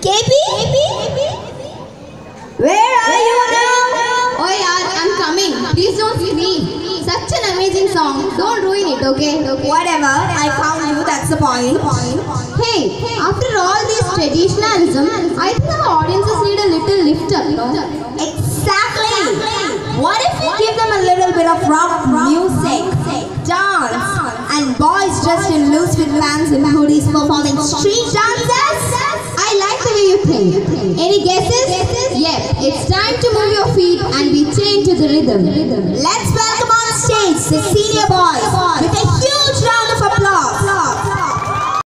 KP? Where are you now? Oh yaar, I'm coming. Please don't scream. Such an amazing song. Don't ruin it, okay? Whatever, I found you, that's the point. Hey, after all this traditionalism, I think our audiences need a little lift up, no? Exactly. What if we give them a little bit of rock music, dance, and boys dressed in loose fit pants and hoodies performing street dances? I like the way you think. Any guesses? Yep, it's time to move your feet and be chained to the rhythm. Let's welcome on stage the senior boys.